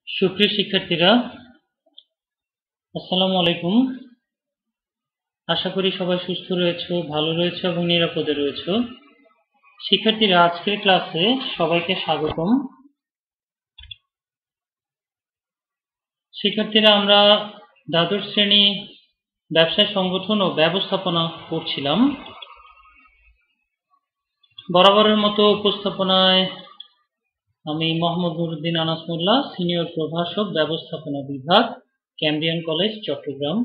সুপ্রিয় শিক্ষার্থীরা, আসসালামু আলাইকুম। আশা করি সবাই সুস্থ রয়েছে, ভালো রয়েছে এবং নিরাপদে রয়েছে। শিক্ষার্থীরা, আজকের ক্লাসে সবাইকে স্বাগতম। শিক্ষার্থীরা, আমরা দ্বাদশ শ্রেণী ব্যবসায় সংগঠন ও ব্যবস্থাপনা করছিলাম। বরাবরের মতো উপস্থাপনায় আমি মোহাম্মদ নুরুদ্দিন আনাস মোল্লা, সিনিয়র প্রভাষক, ব্যবস্থাপনা বিভাগ, ক্যামব্রিয়ান কলেজ, চট্টগ্রাম।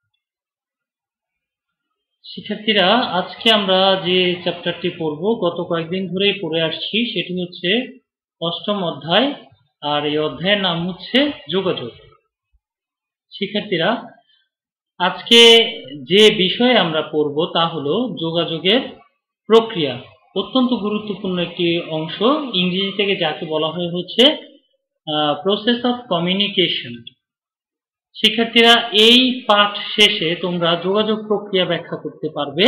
শিক্ষার্থীরা, আজকে আমরা যে চ্যাপ্টারটি পড়ব, গত কয়েকদিন ধরেই পড়ে আসছি, সেটি হচ্ছে অষ্টম অধ্যায়, আর এই অধ্যায়ের নাম হচ্ছে যোগাযোগ। শিক্ষার্থীরা, আজকে যে বিষয়ে আমরা পড়ব তা হলো যোগাযোগের প্রক্রিয়া। অত্যন্ত গুরুত্বপূর্ণ একটি অংশ, ইংরেজি থেকে যাকে বলা হয় হচ্ছে প্রসেস অফ কমিউনিকেশন। শিক্ষার্থীরা, এই পাঠ শেষে তোমরা যোগাযোগ প্রক্রিয়া ব্যাখ্যা করতে পারবে।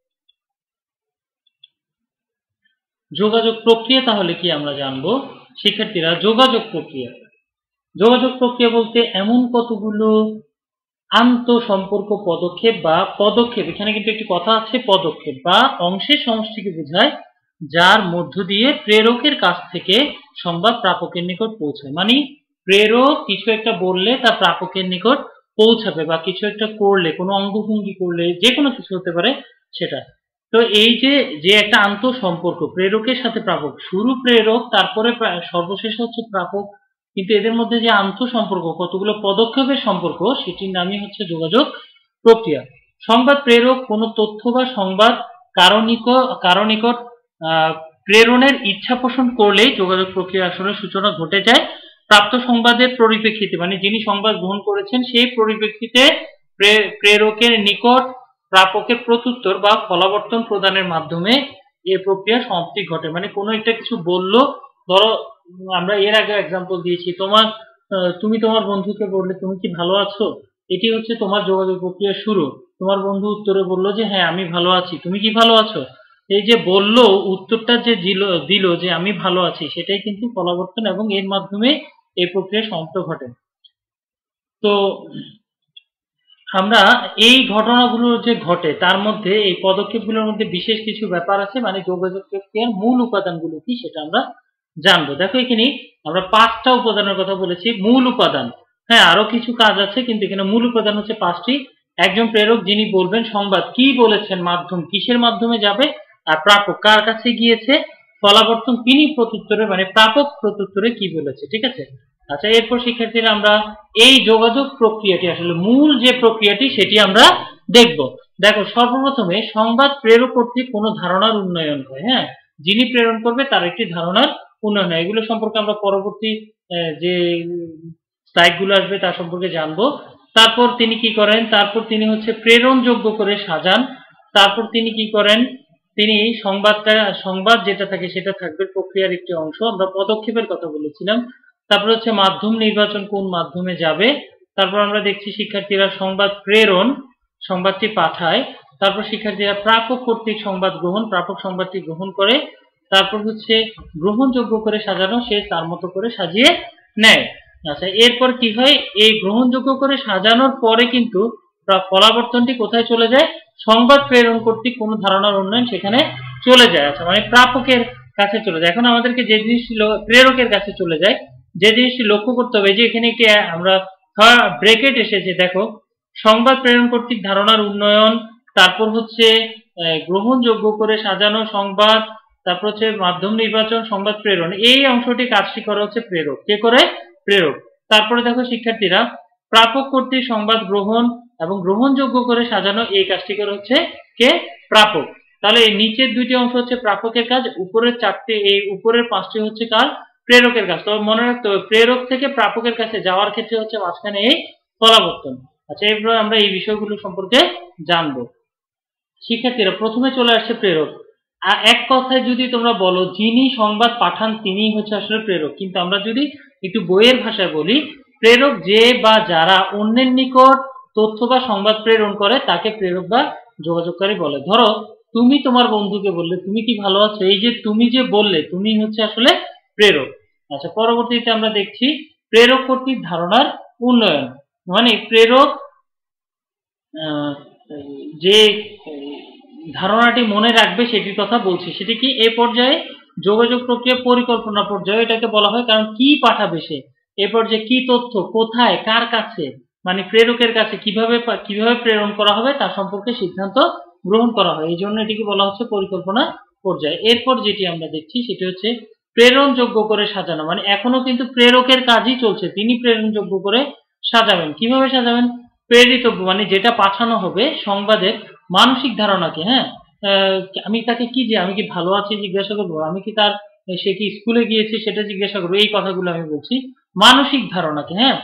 যোগাযোগ প্রক্রিয়া তাহলে কি আমরা জানবো। শিক্ষার্থীরা, যোগাযোগ প্রক্রিয়া বলতে এমন কতগুলো আন্তঃসম্পর্ক পদক্ষেপ বা পদক্ষেপ, এখানে কিন্তু একটি কথা আছে, পদক্ষেপ বা অংশের সমষ্টিকে বোঝায়, যার মধ্য দিয়ে প্রেরকের কাছ থেকে সংবাদ প্রাপকের নিকট পৌঁছায়। মানে প্রেরক কিছু একটা বললে তা প্রাপকের নিকট পৌঁছাবে, বা কিছু একটা করলে, কোনো অঙ্গভঙ্গি করলে, যে কোনো কিছু হতে পারে সেটা। তো এই যে একটা আন্তঃসম্পর্ক প্রেরকের সাথে প্রাপক, শুরু প্রেরক, তারপরে সর্বশেষ হচ্ছে প্রাপক, কিন্তু এদের মধ্যে যে আন্তঃসম্পর্ক, কতগুলো পদক্ষেপের সম্পর্ক, সেটির নামই হচ্ছে যোগাযোগ প্রক্রিয়া। সংবাদ প্রেরক কোনো তথ্য বা সংবাদ কারো নিকট প্রেরণের ইচ্ছা পোষণ করলেই যোগাযোগ প্রক্রিয়া আসলে সূচনা ঘটে যায়। প্রাপ্ত সংবাদের পরিপ্রেক্ষিতে, মানে যিনি সংবাদ গ্রহণ করেছেন সেই পরিপ্রেক্ষিতে প্রেরকের নিকট প্রাপকের প্রত্যুত্তর বা ফলাবর্তন প্রদানের মাধ্যমে এই প্রক্রিয়া সমাপ্তি ঘটে। মানে কোনো একটা কিছু বললো, ধরো আমরা এর আগে এক্সাম্পল দিয়েছি, তুমি তোমার বন্ধুকে বললে তুমি কি ভালো আছো, এটি হচ্ছে তোমার যোগাযোগ প্রক্রিয়া শুরু। তোমার বন্ধু উত্তরে বললো যে হ্যাঁ আমি ভালো আছি, তুমি কি ভালো আছো। এই যে বললো, উত্তরটা যে দিল যে আমি ভালো আছি, সেটাই কিন্তু ফলাবর্তন, এবং এর মাধ্যমে এই প্রক্রিয়া সমাপ্ত ঘটে। তো আমরা এই ঘটনাগুলো যে ঘটে তার মধ্যে, এই পদক্ষেপগুলোর মধ্যে বিশেষ কিছু ব্যাপার আছে, মানে যোগাযোগ প্রক্রিয়ার মূল উপাদানগুলো কি সেটা আমরা জানবো। দেখো, এখানে আমরা 5টা উপাদানের কথা বলেছি, মূল উপাদান। হ্যাঁ, আরো কিছু কাজ আছে, কিন্তু এখানে মূল উপাদান হচ্ছে 5টি। একজন প্রেরক যিনি বলবেন সংবাদ, কি বলেছেন, মাধ্যম কিসের মাধ্যমে যাবে, আর প্রাপক কার কাছে গিয়েছে, ফলাবর্তন তিনি প্রত্যুত্তরে, মানে প্রাপক প্রত্যুত্তরে কি বলেছে। ঠিক আছে। আচ্ছা, এরপর শিক্ষার্থীরা আমরা এই যোগাযোগ প্রক্রিয়াটি, আসলে মূল যে প্রক্রিয়াটি সেটি আমরা দেখব। দেখো, সর্বপ্রথমে সংবাদ প্রেরক কর্তৃক কোনো ধারণার উন্নয়ন হয়। হ্যাঁ, যিনি প্রেরণ করবে তার একটি ধারণার উন্নয়ন হয়। এগুলো সম্পর্কে আমরা পরবর্তী যে স্লাইডগুলো আসবে তার সম্পর্কে জানবো। তারপর তিনি কি করেন, তারপর তিনি হচ্ছে প্রেরণযোগ্য করে সাজান। তারপর তিনি কি করেন, তিনি সংবাদ যেটা থাকে সেটা থাকবে প্রক্রিয়ার একটি অংশ। আমরা পদক্ষেপের কথা বলেছিলাম। তারপর হচ্ছে মাধ্যম নির্বাচন, কোন মাধ্যমে যাবে। তারপর আমরা দেখছি শিক্ষার্থীরা সংবাদ প্রেরণ, সংবাদটি পাঠায়। তারপর শিক্ষার্থীরা প্রাপক কর্তৃক সংবাদ গ্রহণ, প্রাপক সংবাদটি গ্রহণ করে। তারপর হচ্ছে গ্রহণযোগ্য করে সাজানো, সে তার মতো করে সাজিয়ে নেয়। আচ্ছা, এরপর কি হয়, এই গ্রহণযোগ্য করে সাজানোর পরে কিন্তু ফলাবর্তনটি কোথায় চলে যায়, সংবাদ প্রেরণ কর্তৃক কোন ধারণার উন্নয়ন সেখানে চলে যায়। আচ্ছা, মানে প্রাপকের কাছে চলে যায়। এখন আমাদেরকে যে জিনিসটি প্রেরকের কাছে চলে যায়, যে জিনিসটি লক্ষ্য করতে হবে, যে এখানে একটি আমরা ব্রেকেট এসেছে, দেখো, সংবাদ প্রেরণ কর্তৃক ধারণার উন্নয়ন, তারপর হচ্ছে গ্রহণযোগ্য করে সাজানো সংবাদ, তারপর হচ্ছে মাধ্যম নির্বাচন, সংবাদ প্রেরণ, এই অংশটি কাজটি করা হচ্ছে প্রেরক। কে করে, প্রেরক। তারপরে দেখো শিক্ষার্থীরা, প্রাপক কর্তৃক সংবাদ গ্রহণ এবং গ্রহণযোগ্য করে সাজানো, এই কাজটি করা হচ্ছে কে, প্রাপক। তাহলে এই নিচের দুইটি অংশ হচ্ছে প্রাপকের কাজ, উপরের চারটি, এই উপরের 5টি হচ্ছে কার, প্রেরকের কাজ। তবে মনে রাখতে হবে, প্রেরক থেকে প্রাপকের কাছে যাওয়ার ক্ষেত্রে হচ্ছে মাঝখানে এই ফলাবর্তন। আচ্ছা, এরপর আমরা এই বিষয়গুলো সম্পর্কে জানবো। শিক্ষার্থীরা, প্রথমে চলে আসছে প্রেরক। আর এক কথায় যদি তোমরা বলো, যিনি সংবাদ পাঠান তিনি হচ্ছে আসলে প্রেরক, কিন্তু আমরা যদি একটু বইয়ের ভাষায় বলি, প্রেরক যে বা যারা অন্যের নিকট তথ্য বা সংবাদ প্রেরণ করে তাকে প্রেরক বা যোগাযোগকারী বলে। ধরো, তুমি তোমার বন্ধুকে বললে তুমি কি ভালো আছো, এই যে তুমি যে বললে, তুমি হচ্ছে আসলে প্রেরক। আচ্ছা, পরবর্তীতে আমরা দেখছি প্রেরক কর্তৃক ধারণার উন্নয়ন, মানে প্রেরক যে ধারণাটি মনে রাখবে সেটির কথা বলছি। সেটি কি? এই পর্যায়ে যোগাযোগ প্রক্রিয়া পরিকল্পনা পর্যায়ে এটাকে বলা হয়, কারণ কি পাঠাবে সে, এ পর্যায়ে কি তথ্য, কোথায়, কার কাছে, মানে প্রেরকের কাছে কিভাবে প্রেরণ করা হবে তার সম্পর্কে সিদ্ধান্ত গ্রহণ করা হয়, এই জন্য এটিকে বলা হচ্ছে পরিকল্পনা পর্যায়ে। এরপর যেটি আমরা দেখছি সেটি হচ্ছে প্রেরণযোগ্য করে সাজানো, মানে এখনো কিন্তু প্রেরকের কাজই চলছে, তিনি প্রেরণযোগ্য করে সাজাবেন। কিভাবে সাজাবেন? প্রেরিত মানে যেটা পাঠানো হবে সংবাদের মানসিক ধারণাকে, হ্যাঁ, আমি তাকে কি, যে আমি কি ভালো আছি জিজ্ঞাসা করবো, আমি কি তার, সে কি স্কুলে গিয়েছে সেটা জিজ্ঞাসা করবো, এই কথাগুলো আমি বলছি। মানসিক ধারণাকে, হ্যাঁ,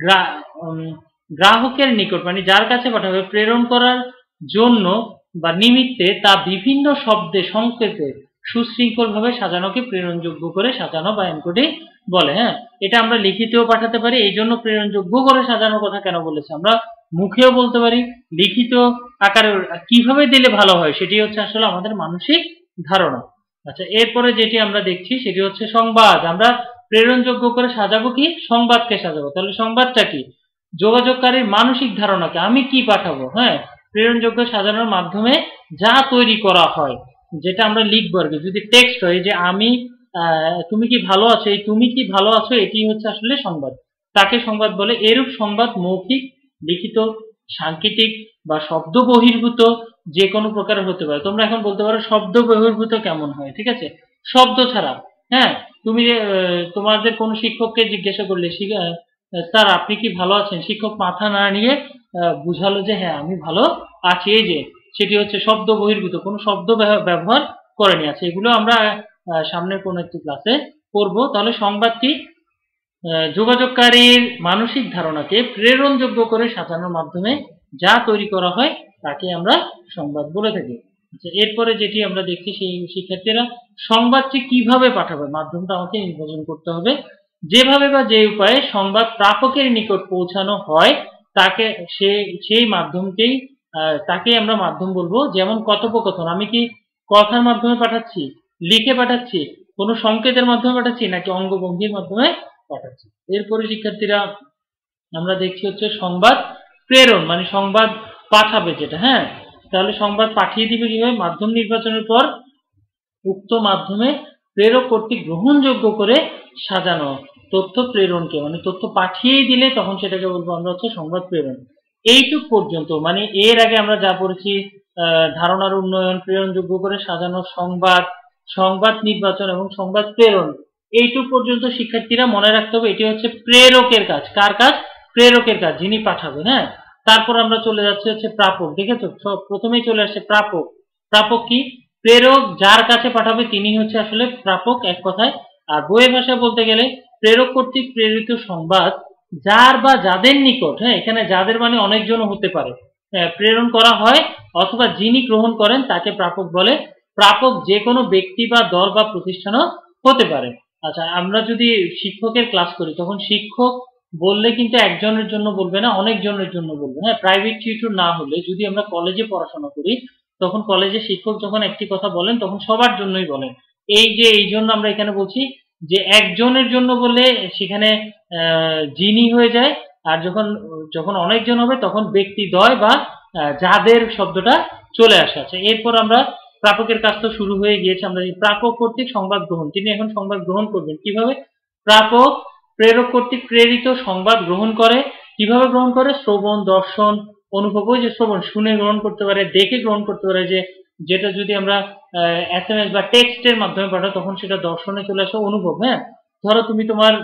গ্রাহকের নিকট মানে যার কাছে পাঠাবে প্রেরণ করার জন্য বা নিমিত্তে তা বিভিন্ন শব্দে সংকেতে সুশৃঙ্খল ভাবে সাজানোকে প্রেরণযোগ্য করে সাজানো বা এনকোডিং বলে। হ্যাঁ, এটা আমরা লিখিতেও পাঠাতে পারি, এই জন্য প্রেরণযোগ্য করে সাজানোর কথা কেন বলেছে, আমরা মুখেও বলতে পারি, লিখিত আকারে কিভাবে দিলে ভালো হয় সেটি হচ্ছে আসলে আমাদের মানসিক ধারণা। আচ্ছা, এরপরে যেটি আমরা দেখছি সেটি হচ্ছে সংবাদ। আমরা প্রেরণযোগ্য করে সাজাবো কি? সংবাদকে সাজাবো। তাহলে সংবাদটা কি? যোগাযোগকারীর মানসিক ধারণাকে আমি কি পাঠাবো, হ্যাঁ, প্রেরণযোগ্য সাজানোর মাধ্যমে যা তৈরি করা হয়, যেটা আমরা লিখবো আর কি, যদি টেক্সট হয় যে আমি তুমি কি ভালো আছো, এই তুমি কি ভালো আছো এটি হচ্ছে আসলে সংবাদ, তাকে সংবাদ বলে। এরূপ সংবাদ মৌখিক, লিখিত, সাংকেতিক বা শব্দ বহির্ভূত যে কোনো প্রকার হতে পারে। তোমরা এখন বলতে পারো শব্দ বহির্ভূত কেমন হয়, ঠিক আছে, শব্দ ছাড়া। হ্যাঁ, তুমি তোমাদের কোনো শিক্ষককে জিজ্ঞাসা করলে, স্যার আপনি কি ভালো আছেন, শিক্ষক মাথা না নিয়ে বুঝালো যে হ্যাঁ আমি ভালো আছি, এই যে সেটি হচ্ছে শব্দ বহির্ভূত, কোনো শব্দ ব্যবহার করেনি। আছে এগুলো আমরা সামনের কোনো একটি ক্লাসে করব। তাহলে সংবাদ কি? যোগাযোগকারীর মানসিক ধারণাকে প্রেরণযোগ্য করে সাজানোর মাধ্যমে যা তৈরি করা হয় তাকে আমরা সংবাদ বলে থাকি। আচ্ছা, এরপরে যেটি আমরা দেখছি, সেই শিক্ষার্থীরা সংবাদটি কিভাবে পাঠাবে, মাধ্যমটা আমাকে নির্বাচন করতে হবে। যেভাবে বা যে উপায়ে সংবাদ প্রাপকের নিকট পৌঁছানো হয় তাকে সেই মাধ্যমকেই তাকে আমরা মাধ্যম বলবো। যেমন কথোপকথন, আমি কি কথার মাধ্যমে পাঠাচ্ছি, লিখে পাঠাচ্ছি, কোনো সংকেতের মাধ্যমে পাঠাচ্ছি, নাকি অঙ্গভঙ্গির মাধ্যমে পাঠাচ্ছি। এরপরে শিক্ষার্থীরা আমরা দেখছি হচ্ছে সংবাদ প্রেরণ, মানে সংবাদ পাঠাবে যেটা, হ্যাঁ, তাহলে সংবাদ পাঠিয়ে দিবে কিভাবে? মাধ্যম নির্বাচনের পর উক্ত মাধ্যমে প্রেরক কর্তৃক গ্রহণযোগ্য করে সাজানো তথ্য প্রেরণকে, মানে তথ্য পাঠিয়েই দিলে তখন সেটাকে বলবো আমরা হচ্ছে সংবাদ প্রেরণ। এইটুক পর্যন্ত, মানে এর আগে আমরা যা পড়েছি ধারণার উন্নয়ন, প্রেরণযোগ্য করে সাজানো সংবাদ, সংবাদ নির্বাচন এবং সংবাদ প্রেরণ, এইটুক পর্যন্ত শিক্ষার্থীরা মনে রাখতে হবে এটি হচ্ছে প্রেরকের কাজ। কার কাজ? প্রেরকের কাজ, যিনি পাঠাবেন। হ্যাঁ, তারপর আমরা চলে যাচ্ছি হচ্ছে প্রাপক। দেখেছো, প্রথমেই চলে আসছে প্রাপক। প্রাপক কি? প্রেরক যার কাছে পাঠাবে তিনি হচ্ছে আসলে প্রাপক, এক কথায়। আর বইয়ের ভাষায় বলতে গেলে প্রেরক কর্তৃক প্রেরিত সংবাদ যার বা যাদের নিকট, হ্যাঁ, এখানে যাদের মানে অনেকজন হতে পারে, প্রেরণ করা হয় অথবা যিনি গ্রহণ করেন তাকে প্রাপক বলে। প্রাপক যে কোনো ব্যক্তি বা দল বা প্রতিষ্ঠানও হতে পারে। আচ্ছা, আমরা যদি শিক্ষকের ক্লাস করি তখন শিক্ষক বললে কিন্তু একজনের জন্য বলবে না, অনেকজনের জন্য বলবে। হ্যাঁ, প্রাইভেট টিউটর না হলে যদি আমরা কলেজে পড়াশোনা করি তখন কলেজে শিক্ষক যখন একটি কথা বলেন তখন সবার জন্যই বলেন। এই জন্য আমরা এখানে বলছি যে একজনের জন্য বলে সেখানে যিনি হয়ে যায়, আর যখন যখন অনেকজন হবে তখন ব্যক্তিদ্বয় বা যাদের শব্দটা চলে আসে। আচ্ছা, এরপর আমরা প্রাপকের কাজ তো শুরু হয়ে গিয়েছে, আমরা প্রাপক কর্তৃক সংবাদ গ্রহণ, তিনি এখন সংবাদ গ্রহণ করবেন কিভাবে? প্রাপক প্রেরক কর্তৃক প্রেরিত সংবাদ গ্রহণ করে। কিভাবে গ্রহণ করে? শ্রবণ, দর্শন, অনুভব। ওই যে শ্রবণ, শুনে গ্রহণ করতে পারে, দেখে গ্রহণ করতে পারে, যেটা যদি আমরা এসএমএস বা টেক্সটের মাধ্যমে পাঠাও তখন সেটা দর্শনে চলে আসে, অনুভব। হ্যাঁ, ধরো তুমি তোমার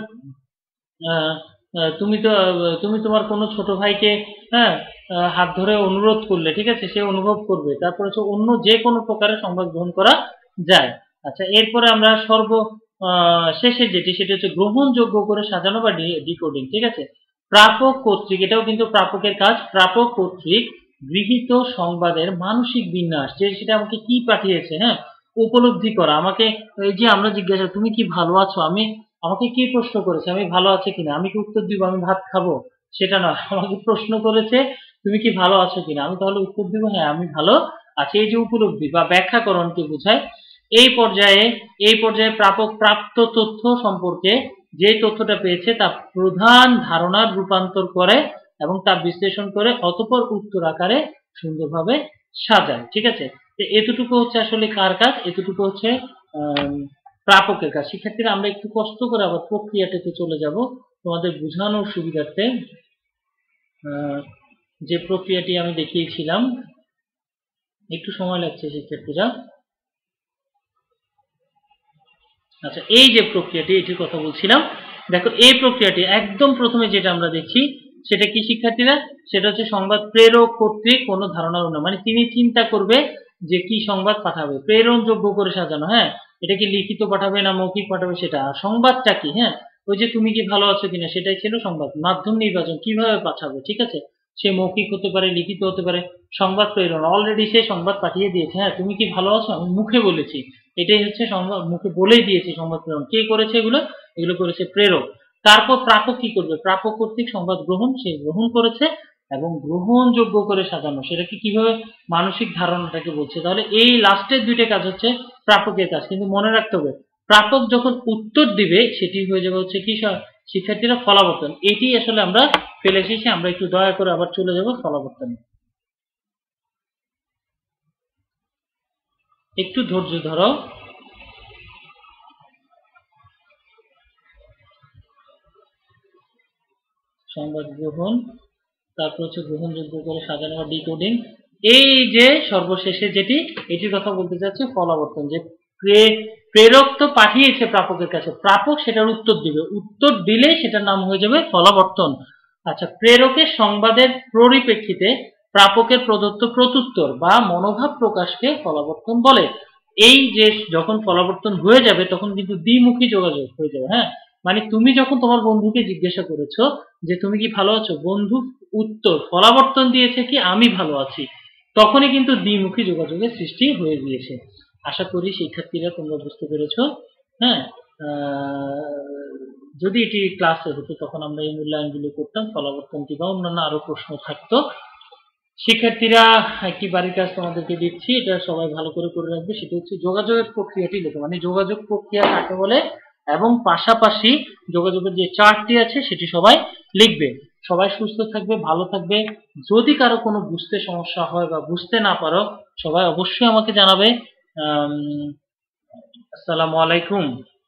তুমি তোমার কোনো ছোট ভাইকে, হ্যাঁ, হাত ধরে অনুরোধ করলে, ঠিক আছে, সে অনুভব করবে। তারপর হচ্ছে অন্য যে কোনো প্রকারের সংবাদ গ্রহণ করা যায়। আচ্ছা, এরপরে আমরা শেষের যেটি সেটি হচ্ছে গ্রহণযোগ্য করে সাজানো বা ডিকোডিং, ঠিক আছে। প্রাপক কর্তৃক, এটাও কিন্তু প্রাপকের কাজ, প্রাপক কর্তৃক গৃহীত সংবাদের মানসিক বিন্যাস, যে সেটা আমাকে কি পাঠিয়েছে, হ্যাঁ, উপলব্ধি করা। আমাকে এই যে আমরা জিজ্ঞাসা তুমি কি ভালো আছো, আমাকে কি প্রশ্ন করেছে, আমি ভালো আছি কিনা, আমি কি উত্তর দিব আমি ভাত খাবো, সেটা নয়। আমাকে প্রশ্ন করেছে তুমি কি ভালো আছো কিনা, আমি তাহলে উত্তর দিব হ্যাঁ আমি ভালো আছি। এই যে উপলব্ধি বা ব্যাখ্যাকরণকে বোঝায়। এই পর্যায়ে প্রাপক প্রাপ্ত তথ্য সম্পর্কে যে তথ্যটা পেয়েছে তা প্রধান ধারণার রূপান্তর করে এবং তা বিশ্লেষণ করে অতঃপর উত্তর আকারে সুন্দরভাবে সাজায়। ঠিক আছে, তো এতটুকু হচ্ছে আসলে কার কাজ, এতটুকু হচ্ছে প্রাপকের কাজ। শিক্ষার্থীরা আমরা একটু কষ্ট করে আবার প্রক্রিয়াটাতে চলে যাব তোমাদের বোঝানোর সুবিধার্থে। যে প্রক্রিয়াটি আমি দেখিয়েছিলাম, একটু সময় লাগছে শিক্ষার্থীরা। আচ্ছা, এই যে প্রক্রিয়াটি, এটির কথা বলছিলাম। দেখো, এই প্রক্রিয়াটি একদম প্রথমে যেটা আমরা দেখছি সেটা কি শিক্ষার্থীরা, সেটা হচ্ছে সংবাদ প্রেরক কর্তৃক কোনো ধারণার উন্নয়ন, মানে তিনি চিন্তা করবে যে কি সংবাদ পাঠাবে, প্রেরণ যোগ্য করে সাজানো। হ্যাঁ, এটা কি লিখিত পাঠাবে না মৌখিক পাঠাবে সেটা, আর সংবাদটা কি, হ্যাঁ ওই যে তুমি কি ভালো আছো কিনা সেটাই ছিল সংবাদ। মাধ্যম নির্বাচন কিভাবে পাঠাবে, ঠিক আছে, সে মৌখিক হতে পারে, লিখিত হতে পারে। সংবাদ প্রেরণ, অলরেডি সে সংবাদ পাঠিয়ে দিয়েছে, হ্যাঁ তুমি কি ভালো আছো আমি মুখে বলেছি, এটাই হচ্ছে সংবাদ, মুখে বলেই দিয়েছি সংবাদ প্রেরণ। কে করেছে এগুলো, এগুলো করেছে প্রেরক। তারপর প্রাপক কি করবে, প্রাপক কর্তৃক সংবাদ গ্রহণ, সে গ্রহণ করেছে এবং গ্রহণযোগ্য করে সাজানো, সেটাকে কিভাবে, মানসিক ধারণাটাকে বলছে। তাহলে এই লাস্টের দুইটা কাজ হচ্ছে প্রাপকের কাজ, কিন্তু মনে রাখতে হবে প্রাপক যখন উত্তর দিবে সেটি হয়ে যাবে হচ্ছে কি শিক্ষার্থীরা ফলাবর্তন। এটি আসলে আমরা ফেলে এসেছি, আমরা একটু দয়া করে আবার চলে যাব ফলাবর্তনে। একটু ধৈর্য ধরো। সংবাদ গ্রহণ, তারপর হচ্ছে গ্রহণযোগ্য করে সাজানো বা ডিকোডিং। এই যে সর্বশেষে যেটি, এটির কথা বলতে চাচ্ছি ফলাবর্তন। যে প্রেরক তো পাঠিয়েছে প্রাপকের কাছে, প্রাপক সেটার উত্তর দিবে, উত্তর দিলেই সেটার নাম হয়ে যাবে ফলাবর্তন। আচ্ছা, প্রেরকের সংবাদের পরিপ্রেক্ষিতে প্রাপকের প্রদত্ত প্রত্যুত্তর বা মনোভাব প্রকাশকে ফলাবর্তন বলে। এই যে যখন ফলাবর্তন হয়ে যাবে তখন কিন্তু দ্বিমুখী যোগাযোগ হয়ে যাবে। হ্যাঁ, মানে তুমি যখন তোমার বন্ধুকে জিজ্ঞাসা করেছো যে তুমি কি ভালো আছো, বন্ধু উত্তর ফলাবর্তন দিয়েছে কি আমি ভালো আছি, তখনই কিন্তু দ্বিমুখী যোগাযোগের সৃষ্টি হয়ে গিয়েছে। আশা করি শিক্ষার্থীরা তোমরা বুঝতে পেরেছো। হ্যাঁ, যদি এটি ক্লাসে হতো তখন আমরা এই মূল্যায়নগুলো করতাম, ফলাবর্তন কিংবা অন্যান্য আরো প্রশ্ন থাকতো। শিক্ষার্থীরা, একটি বাড়ির কাজ তোমাদেরকে দিচ্ছি, এটা সবাই ভালো করে করে রাখবে। সেটা হচ্ছে যোগাযোগের প্রক্রিয়াটি লেখো, মানে যোগাযোগ প্রক্রিয়া কাকে বলে এবং পাশাপাশি যোগাযোগের যে চার্টটি আছে সেটি সবাই লিখবে। সবাই সুস্থ থাকবে, ভালো থাকবে। যদি কারো কোনো বুঝতে সমস্যা হয় বা বুঝতে না পারো সবাই অবশ্যই আমাকে জানাবে। আসসালামু আলাইকুম।